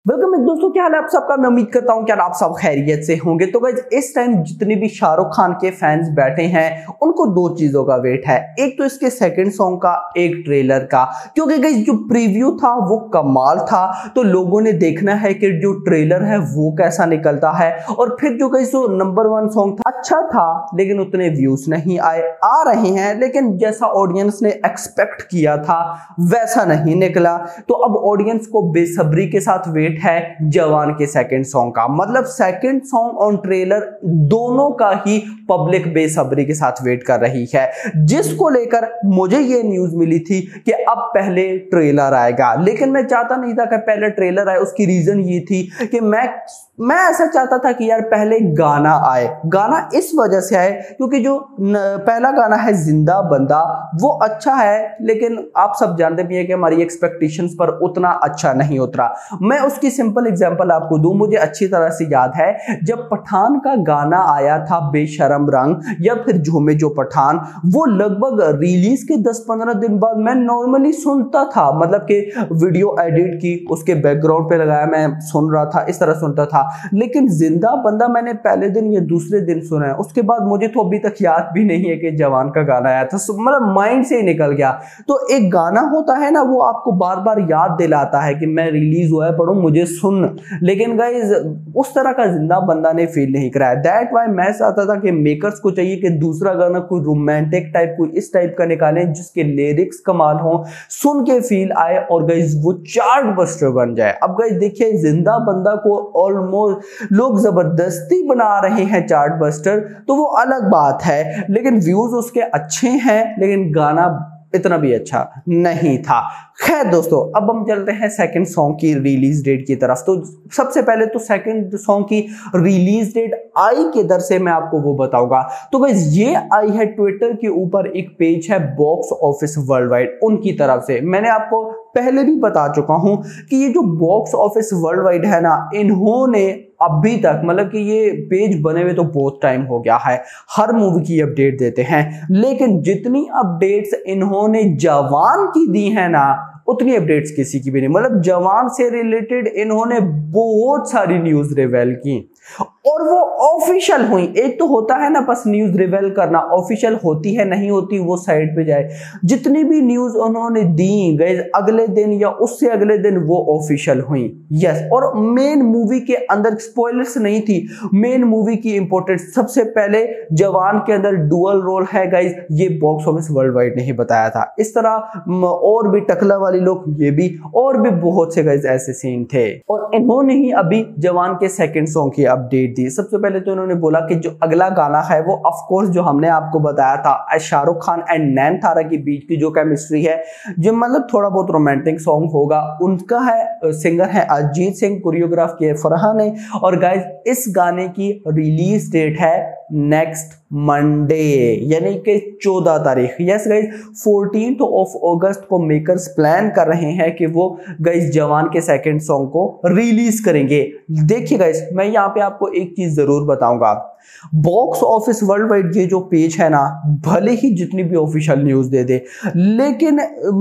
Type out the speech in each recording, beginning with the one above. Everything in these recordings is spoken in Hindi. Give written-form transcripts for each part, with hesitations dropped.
वेलकम दोस्तों, क्या हाल है आप सबका। मैं उम्मीद करता हूं कि आप सब खैरियत से होंगे। तो गाइस इस टाइम जितने भी शाहरुख खान के फैंस बैठे हैं उनको दो चीजों का वेट है, एक तो इसके सेकंड सॉन्ग का, एक ट्रेलर का। क्योंकि गाइस जो प्रीव्यू था वो कमाल था, तो लोगों ने देखना है कि जो ट्रेलर है वो कैसा निकलता है। और फिर जो गाइस जो नंबर 1 सॉन्ग था अच्छा था, लेकिन उतने व्यूज नहीं आए। आ रहे हैं लेकिन जैसा ऑडियंस ने एक्सपेक्ट किया था वैसा नहीं निकला। तो अब ऑडियंस को बेसब्री के साथ वेट है जवान के सेकंड सॉन्ग का। मतलब सेकंड सॉन्ग और ट्रेलर दोनों का ही पब्लिक बेसब्री के साथ वेट कर रही है, जिसको लेकर मुझे ये न्यूज मिली थी कि अब पहले ट्रेलर आएगा। लेकिन मैं चाहता नहीं था कि पहले ट्रेलर आए। उसकी रीजन ये थी कि मैं ऐसा चाहता था कि यार पहले गाना आए। गाना इस वजह से आए क्योंकि जो पहला गाना है जिंदा बंदा वो अच्छा है, लेकिन आप सब जानते भी हैं कि हमारी एक्सपेक्टेशंस पर उतना अच्छा नहीं उतरा। मैं उसकी सिंपल एग्जांपल आपको दूं, मुझे अच्छी तरह से याद है जब पठान का गाना आया था बेशरम रंग या फिर झूमे जो पठान, वो लगभग रिलीज के 10-15 दिन बाद मैं नॉर्मली सुनता था। मतलब कि वीडियो एडिट की उसके बैकग्राउंड पे लगाया, मैं सुन रहा था, इस तरह सुनता था। लेकिन जिंदा बंदा मैंने पहले दिन या दूसरे दिन सुना है, उसके बाद मुझे तो अभी तक याद भी नहीं है कि जवान का गाना आया था। मतलब माइंड से ही निकल गया। तो एक गाना होता है ना, वो आपको बार बार याद दिलाता है कि मैं रिलीज हुआ है, पढ़ो मुझे सुन। लेकिन गाइज उस तरह का जिंदा बंदा ने फील नहीं कराया। दैट वाई मैं चाहता था कि मेकर्स को चाहिए कि दूसरा गाना कोई रोमांटिक टाइप, कोई इस टाइप का निकालें जिसके लिरिक्स कमाल हो, सुन के फील आए और गाइज वो चार्ट बस्टर बन जाए। अब गाइज देखिए, जिंदा बंदा को ऑलमोस्ट लोग जबरदस्ती बना रहे हैं चार्ट बस्टर, तो वो अलग बात है। लेकिन व्यूज उसके अच्छे हैं, लेकिन गाना इतना भी अच्छा नहीं था। खैर दोस्तों, अब हम चलते हैं सेकंड सॉन्ग की रिलीज डेट की तरफ। तो सबसे पहले तो सेकंड सॉन्ग की रिलीज डेट आई किधर से मैं आपको वो बताऊंगा। तो गाइस ये आई है ट्विटर के ऊपर, एक पेज है बॉक्स ऑफिस वर्ल्ड वाइड, उनकी तरफ से। मैंने आपको पहले भी बता चुका हूं कि ये जो बॉक्स ऑफिस वर्ल्ड वाइड है ना, इन्होंने अभी तक, मतलब कि ये पेज बने हुए तो बहुत टाइम हो गया है, हर मूवी की अपडेट देते हैं। लेकिन जितनी अपडेट्स इन्होंने जवान की दी है ना, उतनी अपडेट्स किसी की भी नहीं। मतलब जवान से रिलेटेड इन्होंने बहुत सारी न्यूज रिवील की और वो ऑफिशियल हुई। एक तो होता है ना बस न्यूज रिवील करना, ऑफिशियल होती है नहीं होती वो साइड पे जाए। जितनी भी न्यूज उन्होंने दी गए अगले दिन या उससे अगले दिन वो ऑफिशियल हुई। यस, और मेन मूवी के अंदर स्पॉयलर्स नहीं थी, मेन मूवी की इंपॉर्टेंट। सबसे पहले जवान के अंदर डुअल रोल है गाइज, ये बॉक्स ऑफिस वर्ल्ड वाइड नहीं बताया था। इस तरह और भी टकला वाले लोग, ये भी और भी बहुत से गाइज ऐसे सीन थे। और इन्होंने ही अभी जवान के सेकंड सॉन्ग की अपडेट दी। सबसे पहले तो उन्होंने बोला कि जो अगला गाना है वो ऑफ कोर्स जो हमने आपको बताया था शाहरुख खान एंड नैनतारा के बीच की जो केमिस्ट्री है, जो मतलब थोड़ा बहुत रोमांटिक सॉन्ग होगा, उनका है। सिंगर है अरिजीत सिंह, कोरियोग्राफ किया फरहान ने। और गाइस इस गाने की रिलीज डेट है नेक्स्ट मंडे, यानी कि 14 तारीख। यस गाइस, 14 ऑफ अगस्त को मेकर्स प्लान कर रहे हैं कि वो गाइस जवान के सेकंड सॉन्ग को रिलीज करेंगे। देखिए गाइस, मैं यहाँ पे आपको एक चीज जरूर बताऊंगा, बॉक्स ऑफिस वर्ल्ड वाइड ये जो पेज है ना, भले ही जितनी भी ऑफिशियल न्यूज दे दे, लेकिन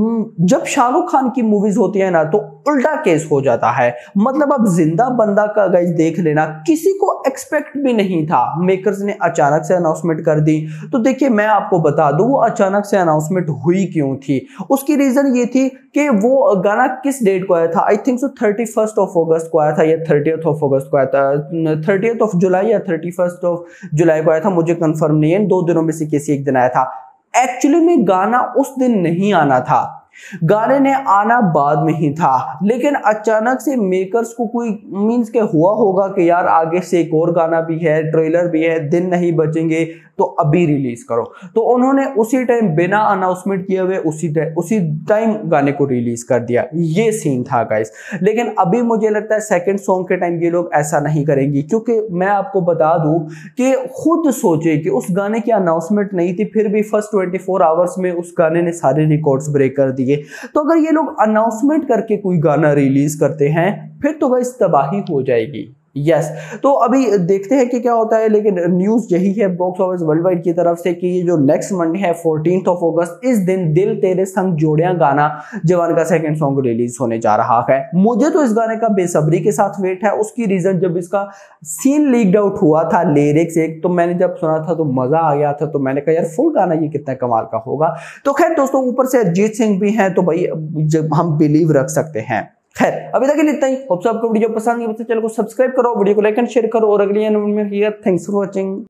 जब शाहरुख खान की मूवीज होती है ना तो उल्टा केस हो जाता है। मतलब अब जिंदा बंदा का गाइस देख लेना, किसी को एक्सपेक्ट भी नहीं था, मेकर्स ने अचानक से अनाउंसमेंट कर दी। तो देखिए मैं आपको बता दूं वो अचानक से अनाउंसमेंट हुई क्यों थी। उसकी रीजन ये थी कि वो गाना किस डेट को आया था, आई थिंक सो 31 ऑफ अगस्त को आया था या 30 ऑफ अगस्त को आया था, 30 ऑफ जुलाई या 31 ऑफ जुलाई को आया था, मुझे कंफर्म नहीं है। 2 दिनों में से किसी एक दिन आया था। एक्चुअली में गाना उस दिन नहीं आना था, गाने ने आना बाद में ही था। लेकिन अचानक से मेकर्स को कोई मींस के हुआ होगा कि यार आगे से एक और गाना भी है, ट्रेलर भी है, दिन नहीं बचेंगे तो अभी रिलीज करो। तो उन्होंने उसी टाइम बिना अनाउंसमेंट किए हुए उसी टाइम गाने को रिलीज कर दिया। ये सीन था गाइस। लेकिन अभी मुझे लगता है सेकंड सॉन्ग के टाइम ये लोग ऐसा नहीं करेंगे, क्योंकि मैं आपको बता दूं कि खुद सोचे कि उस गाने की अनाउंसमेंट नहीं थी, फिर भी फर्स्ट 24 आवर्स में उस गाने ने सारे रिकॉर्ड्स ब्रेक कर दिए। तो अगर ये लोग अनाउंसमेंट करके कोई गाना रिलीज करते हैं फिर तो गाइस तबाही हो जाएगी। यस तो अभी देखते हैं कि क्या होता है, लेकिन न्यूज यही है बॉक्स ऑफिस वर्ल्ड वाइड की तरफ से कि ये जो नेक्स्ट मंडे है 14 अगस्त, इस दिन दिल तेरे संग जोड़ियां गाना जवान का सेकंड सॉन्ग रिलीज होने जा रहा है। मुझे तो इस गाने का बेसब्री के साथ वेट है। उसकी रीजन, जब इसका सीन लीक्ड आउट हुआ था लिरिक्स एक, तो मैंने जब सुना था तो मजा आ गया था, तो मैंने कहा यार फुल गाना ये कितना कमाल का होगा। तो खैर दोस्तों, ऊपर से अरिजीत सिंह भी हैं, तो भाई जब हम बिलीव रख सकते हैं। खैर अभी तक के लिए इतना ही। होप सो आपको वीडियो पसंद आई, चैनल को सब्सक्राइब करो, वीडियो को लाइक एंड शेयर करो, और अगली थैंक्स फॉर वॉचिंग।